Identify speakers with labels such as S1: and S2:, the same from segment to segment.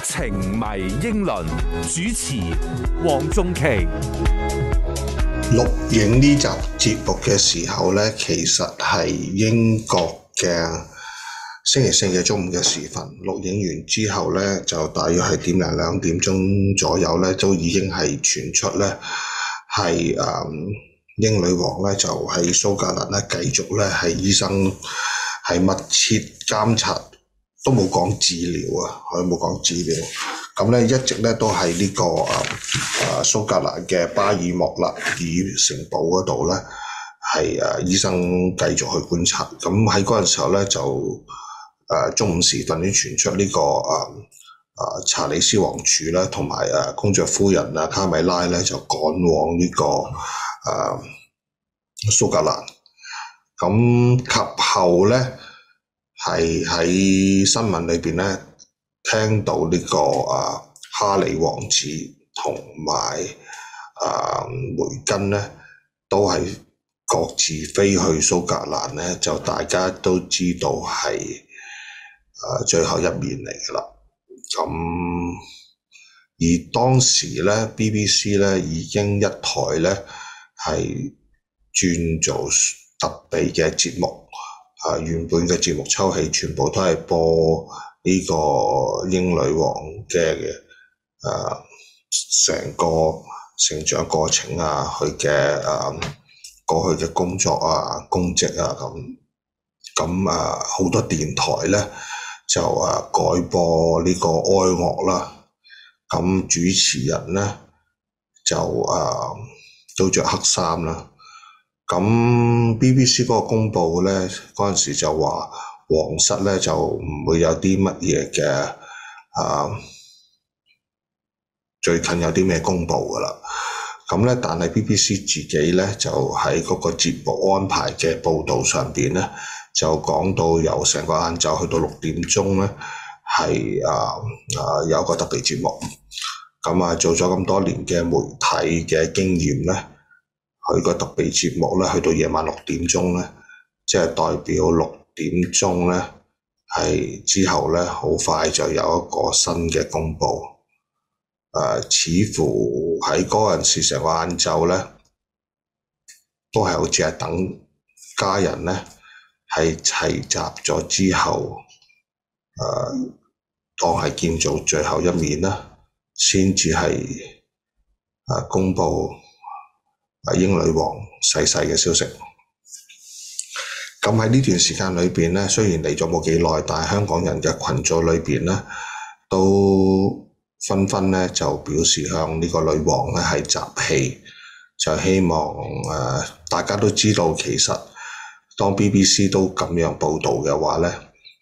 S1: 情迷英倫，主持黃仲琪。
S2: 錄影呢集節目嘅時候呢，其實係英國嘅星期四嘅中午嘅時分。錄影完之後呢，就大約係點零2點鐘左右呢，都已經係傳出呢係英女王呢就喺蘇格蘭呢繼續呢係醫生係密切監察，都冇講治療啊，佢冇講治療。咁咧一直咧都喺呢個蘇格蘭嘅巴爾莫勒爾城堡嗰度咧，係醫生繼續去觀察。咁喺嗰陣時候咧就中午時分已經傳出呢個查理斯王儲啦，同埋公爵夫人卡米拉咧就趕往呢個蘇格蘭。咁及後咧係喺新聞裏邊咧聽到呢個哈利王子同埋梅根咧都係各自飛去蘇格蘭咧，就大家都知道係最後一面嚟㗎啦。咁而當時咧 BBC 咧已經一台咧係轉做特備嘅節目，原本嘅節目抽起全部都係播呢個英女王嘅成個成長過程啊，佢嘅過去嘅工作啊、功績啊咁好多電台咧就改播呢個哀樂啦。咁主持人咧就都着黑衫啦。咁 BBC 嗰個公佈咧，嗰陣時就話皇室咧就唔會有啲乜嘢嘅最近有啲咩公佈㗎啦。咁咧，但係 BBC 自己咧就喺嗰個節目安排嘅報導上邊咧，就講到由成個晏晝去到6點鐘咧，係有個特別節目。咁做咗咁多年嘅媒體嘅經驗咧，佢個特別節目咧，去到夜晚6點鐘咧，即係代表6點鐘咧，係之後咧，好快就有一個新嘅公佈。似乎喺嗰陣時成個晏晝咧，都係好似係等家人咧係齊集咗之後，當係見做最後一面啦，先至係公佈英女王逝世嘅消息。咁喺呢段時間裏邊咧，雖然嚟咗冇幾耐，但係香港人嘅群組裏邊咧，都紛紛咧就表示向呢個女王咧係集氣，就希望大家都知道，其實當 BBC 都咁樣報導嘅話咧，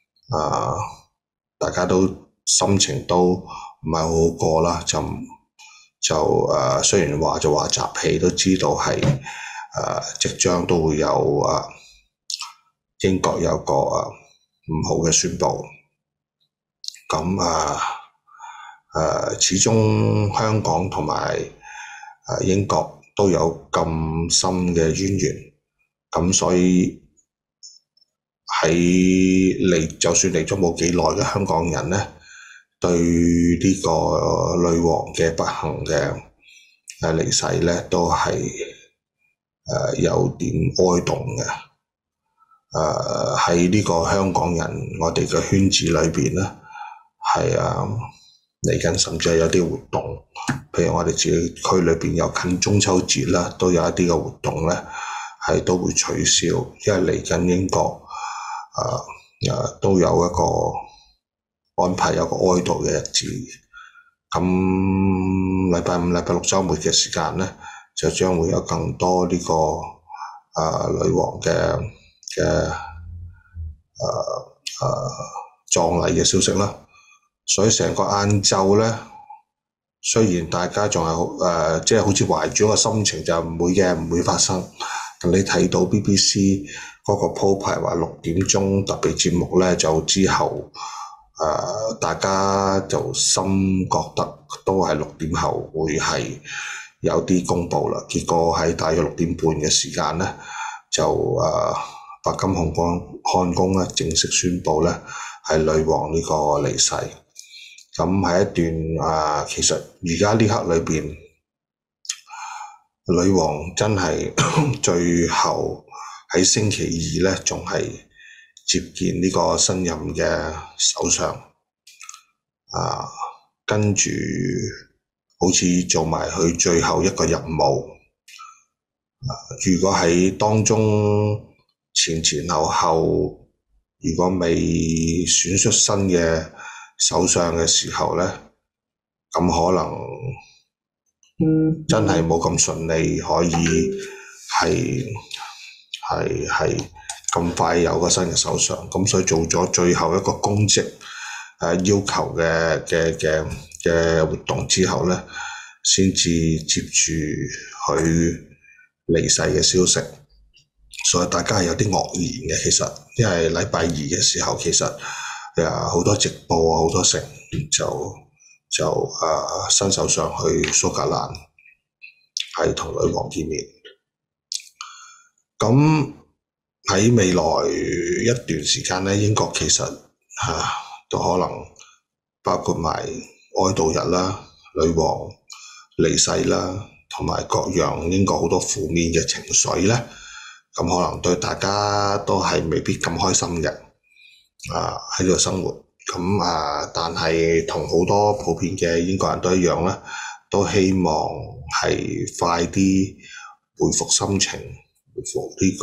S2: 大家都心情都唔係好好過啦，就雖然話就話集氣，都知道係即將都會有英國有個唔好嘅宣佈。咁始終香港同埋英國都有咁深嘅淵源，咁所以就算嚟咗冇幾耐嘅香港人咧，對呢個女王嘅不幸嘅離世咧，都係有點哀動嘅。喺呢個香港人我哋嘅圈子裏邊咧，係嚟緊甚至係有啲活動，譬如我哋自己區裏邊有近中秋節啦，都有一啲嘅活動咧，係都會取消，因為嚟緊英國都有一個安排，有個哀悼嘅日子。咁禮拜5、禮拜6週末嘅時間咧，就將會有更多呢個女王嘅葬禮嘅消息啦。所以成個晏晝咧，雖然大家仲係即係好似懷住一個心情，就唔會嘅，唔會發生。但你睇到 BBC 嗰個鋪排話6點鐘特別節目咧，就之後大家就心覺得都係6點後會係有啲公佈啦。結果喺大約6點半嘅時間咧，就白金漢宮咧正式宣佈咧係女王呢個離世。 咁係一段其實而家呢刻裏邊，女王真係最後喺星期二咧，仲係接見呢個新任嘅首相，跟住好似做埋佢最後一個任務。如果喺當中前後後，如果未選出新嘅首相嘅時候咧，咁可能真係冇咁順利，可以係咁快有個新嘅首相。咁所以做咗最後一個公職要求嘅活動之後咧，先至接住佢離世嘅消息。所以大家係有啲愕然嘅，其實因為禮拜二嘅時候，其實好多直播啊，好多成就新首相去蘇格蘭係同女王見面。咁喺未來一段時間咧，英國其實都可能包括埋哀悼日啦、女王離世啦，同埋各樣英國好多負面嘅情緒咧，咁可能對大家都係未必咁開心嘅喺呢度生活。咁但係同好多普遍嘅英國人都一樣啦，都希望係快啲恢復心情，恢復呢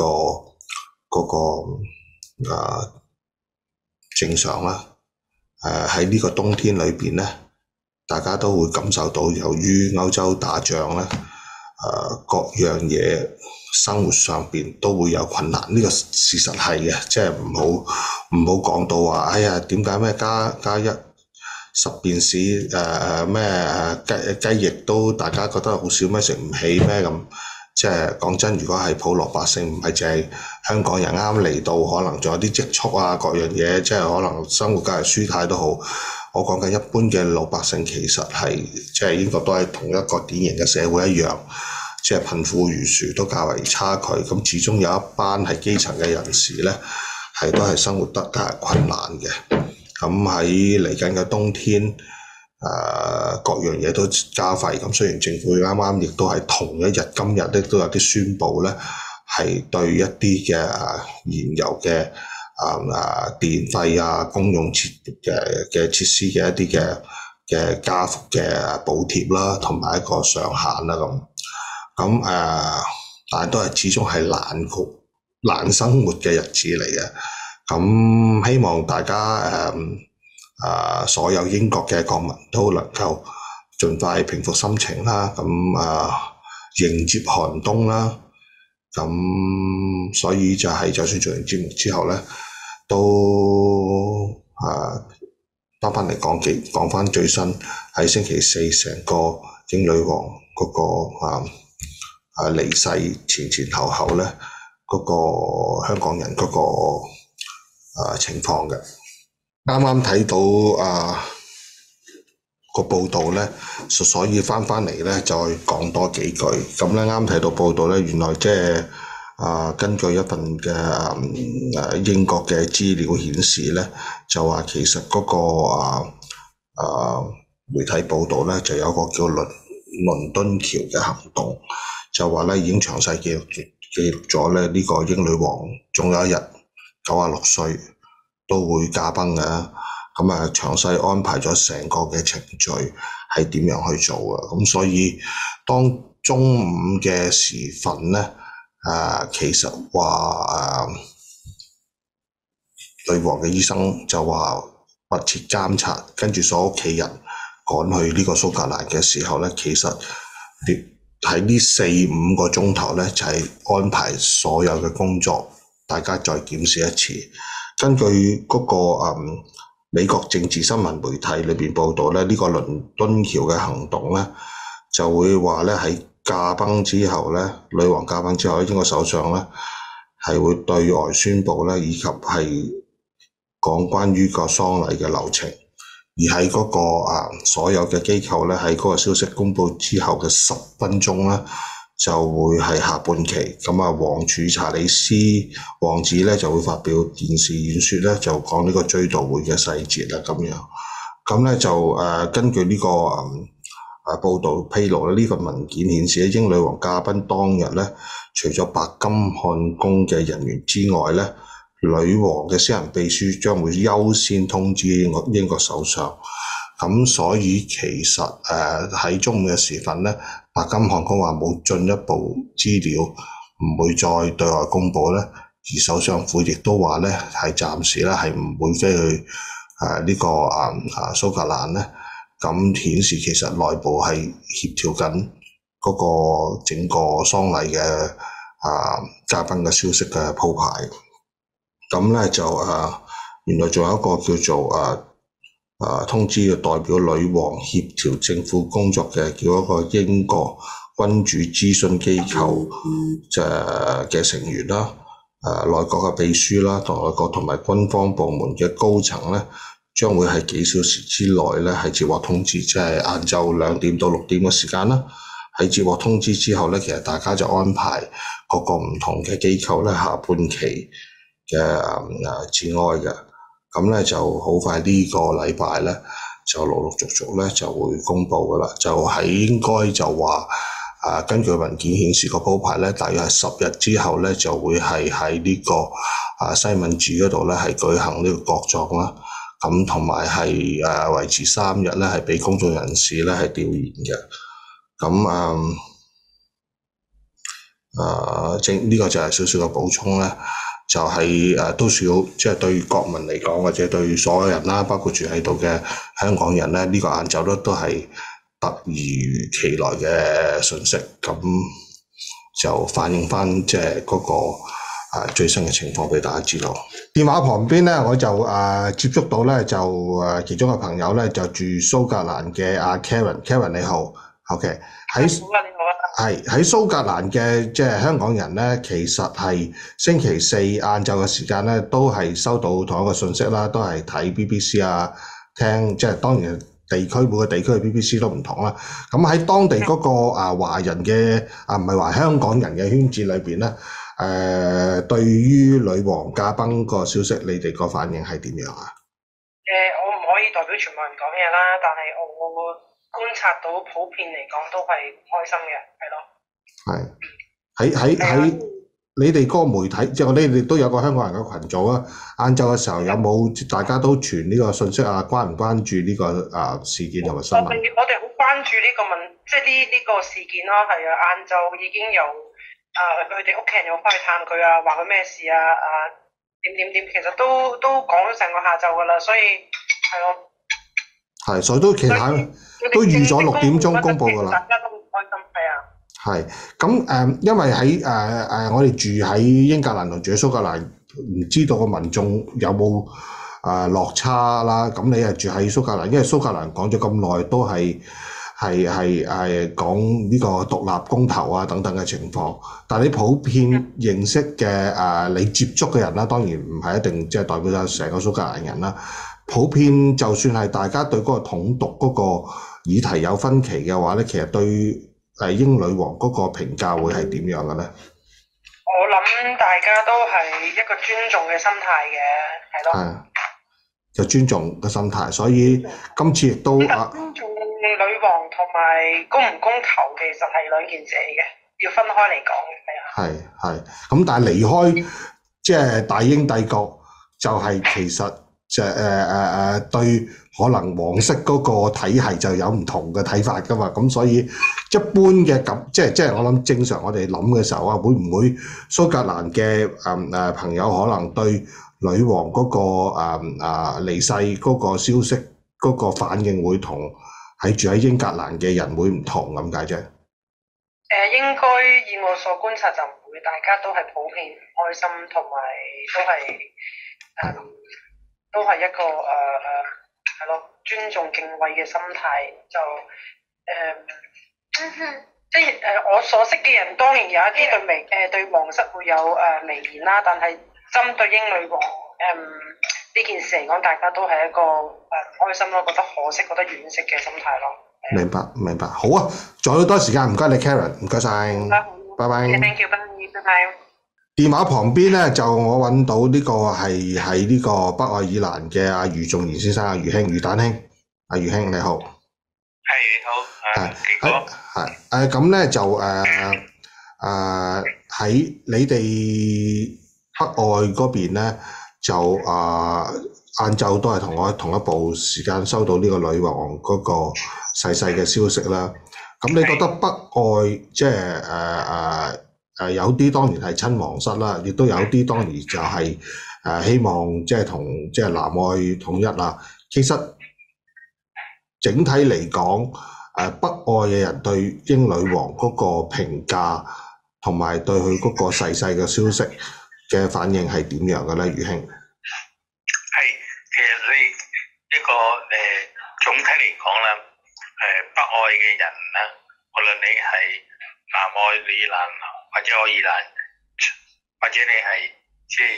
S2: 個正常啦。喺呢個冬天裏邊咧，大家都會感受到，由於歐洲打仗咧，各樣嘢生活上邊都會有困難。呢個事實係嘅，即係唔好講到話，哎呀點解咩加一10便士咩雞翼都大家覺得好少咩，食唔起咩咁。即係講真，如果係普羅百姓，唔係淨係香港人啱嚟到，可能仲有啲積蓄啊，各樣嘢，即係可能生活梗係舒泰都好。我講緊一般嘅老百姓，其實係即係英國都係同一個典型嘅社會一樣，即係貧富懸殊都較為差距。咁始終有一班係基層嘅人士咧，都係生活得較為困難嘅。咁喺嚟緊嘅冬天，各樣嘢都加費。咁雖然政府啱啱亦都係同一日今日咧都有啲宣佈咧，係對一啲嘅燃油嘅電費啊、公用設施嘅一啲嘅加幅嘅補貼啦，同埋一個上限啦咁。但係都係始終係難生活嘅日子嚟嘅。咁希望大家所有英國嘅國民都能夠盡快平復心情啦。咁迎接寒冬啦。咁所以就算做完節目之後咧，都翻嚟講翻最新喺星期四成個英女王嗰個離世前後後咧嗰個香港人嗰個情況嘅。啱啱睇到個報道咧，所以翻嚟咧再講多幾句。咁咧啱睇到報道咧，原來即係根據一份嘅英國嘅資料顯示咧，就話其實嗰個媒體報道咧，就有個叫倫敦橋嘅行動，就話咧已經詳細記錄咗咧呢個英女王仲有一日96歲都會駕崩嘅。咁詳細安排咗成個嘅程序係點樣去做嘅。咁所以當中午嘅時分咧，其實話女王嘅醫生就話密切監察，跟住所有屋企人趕去呢個蘇格蘭嘅時候咧，其實喺呢4-5個鐘頭咧就係安排所有嘅工作，大家再檢視一次。根據嗰個美國政治新聞媒體裏邊報道咧，呢個倫敦橋嘅行動咧就會話咧喺駕崩之後咧，女王駕崩之後咧，英國首相咧係會對外宣佈咧，以及係講關於個喪禮嘅流程。而喺嗰個所有嘅機構咧，喺嗰個消息公佈之後嘅10分鐘咧，就會係下半旗。咁王儲查理斯王子咧就會發表電視演說咧，就講呢個追悼會嘅細節啦咁樣。 咁咧就根據呢個報道披露咧，呢份文件顯示咧，英女王駕崩當日咧，除咗白金漢宮嘅人員之外咧，女王嘅私人秘書將會優先通知英國首相。咁所以其實喺中午嘅時分咧，白金漢宮話冇進一步資料，唔會再對外公佈咧。而首相府亦都話咧，係暫時咧係唔會飛去呢個蘇格蘭咧。咁顯示其實內部係協調緊嗰個整個喪禮嘅嘉賓嘅消息嘅鋪排。咁咧就原來仲有一個叫做通知嘅代表女王協調政府工作嘅叫一個英國君主諮詢機構嘅成員啦，內閣嘅秘書啦，同內閣同埋軍方部門嘅高層咧，將會喺幾小時之內咧係接獲通知，即係晏晝2點到6點嘅時間啦。喺接獲通知之後咧，其實大家就安排各個唔同嘅機構咧下半期嘅致哀嘅。咁咧就好快呢個禮拜咧就陸陸續續咧就會公佈噶啦，就係應該就話根據文件顯示個鋪排咧，大約係10日之後咧就會係喺呢個西敏寺嗰度咧係舉行呢個國葬啦。咁同埋係維持3日咧係俾公眾人士咧係弔唁嘅。咁呢個就係少少嘅補充咧。就係都少，即係對國民嚟講，或者對所有人啦，包括住喺度嘅香港人咧，呢個晏晝都係突如其來嘅訊息，咁就反映翻即係嗰個最新嘅情況俾大家知道。電話旁邊咧，我就接觸到咧就其中嘅朋友咧就住蘇格蘭嘅Karen 你好 ，OK 喺蘇格蘭嘅即係香港人咧，其實係星期四晏晝嘅時間咧，都係收到同一個信息啦，都係睇 BBC 聽即係當然每個地區嘅 BBC 都唔同啦。咁喺當地嗰個華人嘅唔係話香港人嘅圈子裏邊咧，對於女王駕崩個消息，你哋個反應係點樣啊？
S3: 我唔可以代表全部人講嘢啦，但係我觀察到普遍嚟講都係開心嘅，係咯。
S2: 喺你哋嗰個媒體，即係你哋都有個香港人嘅群組啊。晏晝嘅時候有冇大家都傳呢個信息啊？關唔關注呢個事件同埋新聞？
S3: 我哋好關注呢個即係呢個事件咯。係啊，晏晝已經有佢哋屋企人又翻去探佢啊，話佢咩事啊點，其實都講咗成個下晝噶啦，所以係咯。係，所以都其實都預咗6點鐘公佈㗎啦。大家都好開心，係啊。係，咁因為喺我哋住喺英格蘭同住喺蘇格蘭，唔知道個民眾有冇落差啦。咁你係住喺蘇格蘭，因為蘇格蘭講咗咁耐都係講呢個獨立公投啊等等嘅情況。但係你普遍認識嘅你接觸嘅人啦，當然唔係一定即係代表晒成個蘇格蘭人啦。普遍就算係大家對嗰個統獨嗰個議題有分歧嘅話咧，其實對英女王嗰個評價會係點樣嘅咧？ 我諗大家都係一個尊重嘅心態嘅，係咯。係，
S2: 就尊重嘅心態，所以今次亦都尊
S3: 重女王同埋公唔公投其實係兩件事嚟嘅，要分開嚟講嘅，係啊。係，咁但係離開即係大英帝國，就係其實就對可能皇室嗰個體系就有唔同嘅睇法噶嘛，咁所以一般嘅咁即係我諗正常我哋諗嘅時候啊，會唔會蘇格蘭嘅朋友可能對女王嗰個離世嗰個消息嗰個反應會同喺住喺英格蘭嘅人會唔同咁解啫？ 應該以我所觀察就唔會，大家都係普遍開心，同埋都係一個係咯，尊重敬畏嘅心態就即係我所識嘅人當然有一啲對皇室會有微言啦，但係針對英女王呢件事嚟講，大家都係一個開心咯，覺得可惜、覺得惋惜嘅心態咯。
S2: 明白，好啊！仲有好多時間，唔該你 Karen， 唔該晒，拜拜。
S3: Thank you，拜拜。
S2: 電話旁邊咧就我揾到呢個係喺呢個北愛爾蘭嘅余仲賢先生，余兄，余蛋兄。 阿余兄你好。
S4: 係你好，傑哥。
S2: 咁咧就喺你哋北愛嗰邊咧，就晏晝都係同我同一部時間收到呢個女王嗰個逝世嘅消息啦。咁你覺得北愛即係有啲當然係親王室啦，亦都有啲當然就係希望即係同即係南愛統一啦。其實整體嚟講，北愛嘅人對英女王嗰個評價同埋對佢嗰個逝世嘅消息嘅反應係點樣嘅咧，余兄？
S4: 係，其實你呢個總體嚟講啦，北愛嘅人啦，無論你係南愛爾蘭或者愛爾蘭，或者你係即係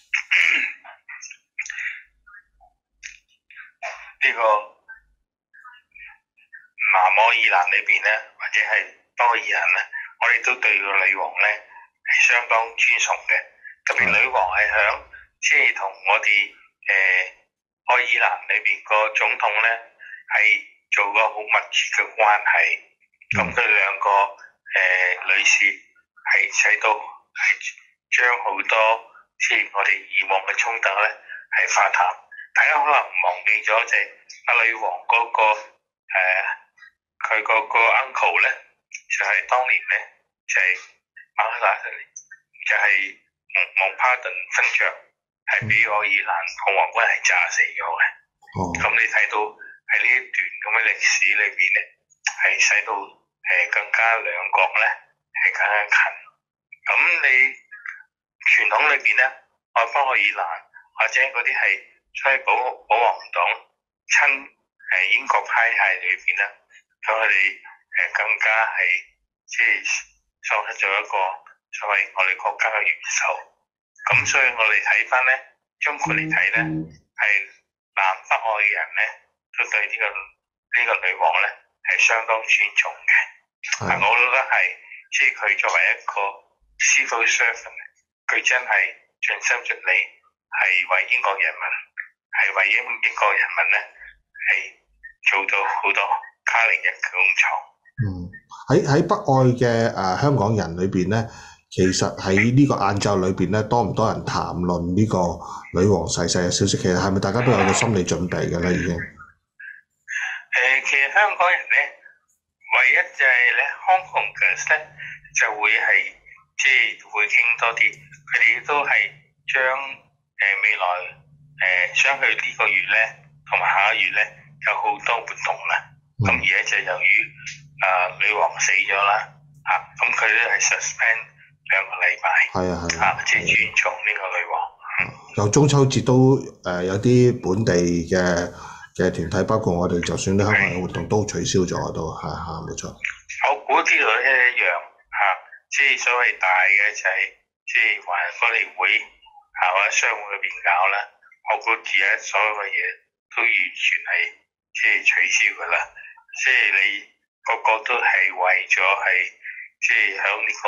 S4: 呢個南愛爾蘭裏邊咧，或者係北愛爾蘭咧，我哋都對個女王咧係相當尊崇嘅。特別女王係響即係同我哋愛爾蘭裏邊個總統咧係做個好密切嘅關係。咁佢兩個女士係使到係將好多即係我哋以往嘅衝突咧係化淡。大家可能忘記咗就係阿女王嗰個佢個 uncle 咧，就係當年咧就係馬克達就係蒙帕頓勳爵係俾愛爾蘭共和軍係炸死咗嘅。咁你睇到喺呢一段咁嘅歷史裏邊咧，係使到更加兩國咧係更加近。咁你傳統裏邊咧，北愛爾蘭或者嗰啲係所謂保皇黨親英國派系裏邊咧，咁佢哋更加係即係喪失咗一個所謂我哋國家嘅元首。咁所以我哋睇翻咧，中國嚟睇咧，係南北愛嘅人咧，都對呢個女王咧係相當尊重嘅。我覺得係即係佢作為一個 civil servant， 佢真係盡心盡力係為英國人民，係為英國人民咧係做到好多卡零日嘅工作。
S2: 喺北愛嘅香港人裏邊咧，其實喺呢個晏晝裏邊咧，多唔多人談論呢個女王逝世嘅消息？其實係咪大家都有個心理準備嘅咧？已經
S4: 其實香港人咧，唯一就係咧 Hong Kongers 咧就會係即係會傾多啲，佢哋都係將未來相去呢個月咧同埋下一月咧有好多活動啦。咁而家就由於女王死咗啦，咁佢都係 suspend 2個禮拜，即係尊重呢個女王。
S2: 有中秋節都有啲本地嘅團體，包括我哋就算啲香港嘅活動都取消咗，都冇錯。
S4: 我估呢度一樣即係所謂大嘅就係即係環福利會或者商會嗰邊搞啦。我估而家所有嘅嘢都完全係即係取消㗎啦。即係你個個都係為咗係即係喺呢個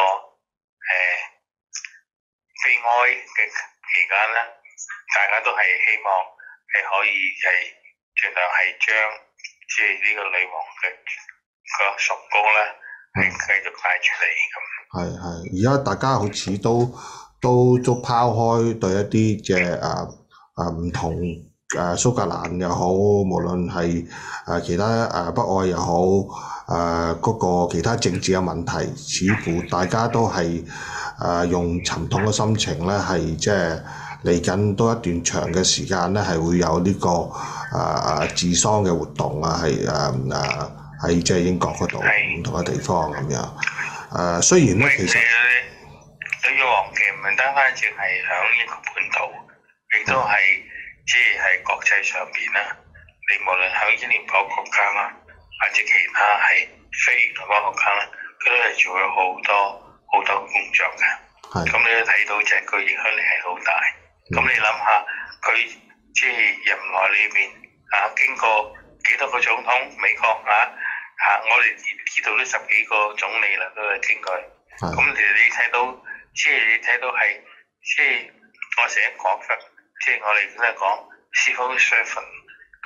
S4: 悲哀嘅期間咧，大家都係希望係可以係盡量係將即係呢個女王嘅個崇高咧係繼續帶出嚟咁。
S2: 而家大家好似都拋開對一啲嘅唔同蘇格蘭又好，無論係其他北愛又好，嗰個其他政治嘅問題，似乎大家都係用沉痛嘅心情咧，係即係嚟緊多一段長嘅時間咧，係會有呢個治喪嘅活動啊，喺即係英國嗰度唔同嘅地方咁樣。雖然咧其實
S4: 女王嘅唔單單淨係響英國本土，亦都係即係國際上邊啦。你無論響英聯邦國家啦，或者其他係非聯邦國家啦，佢都係做咗好多工作嘅。咁你都睇到就係佢影響力係好大。咁你諗下，佢即係任內裏邊經過幾多個總統，美國我哋呢度都10幾個總理啦，都係經過。咁你睇到，即係你睇到係，即係我成日講法，即係我哋都係講 civil servant，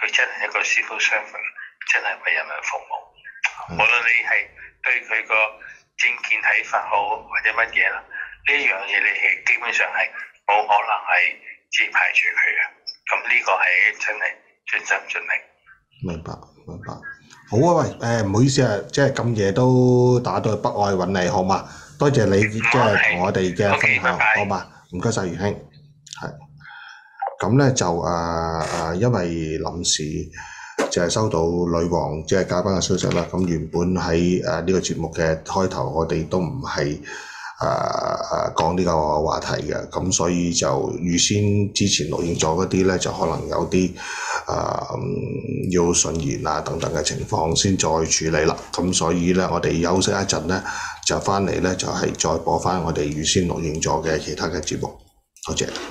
S4: 佢真係一個 civil servant， 真係為人民服務。無論你係對佢個政見睇法好或者乜嘢啦，呢一樣嘢你係基本上係冇可能係只排除佢嘅。咁呢個係真係盡心盡力。
S2: 明白。好啊，喂，唔好意思啊，即係咁夜都打到去北愛揾你，好嘛？多謝你即係同我哋嘅分享，好嘛？唔該晒，余兄。係。咁咧就因為臨時就係收到女王即係駕崩嘅消息啦。咁原本喺呢個節目嘅開頭，我哋都唔係講呢個話題嘅，咁所以就預先之前錄影咗嗰啲咧，就可能有啲要順延啊等等嘅情況先再處理啦。咁所以咧，我哋休息一陣咧，就翻嚟咧就係再播翻我哋預先錄影咗嘅其他嘅節目。多謝。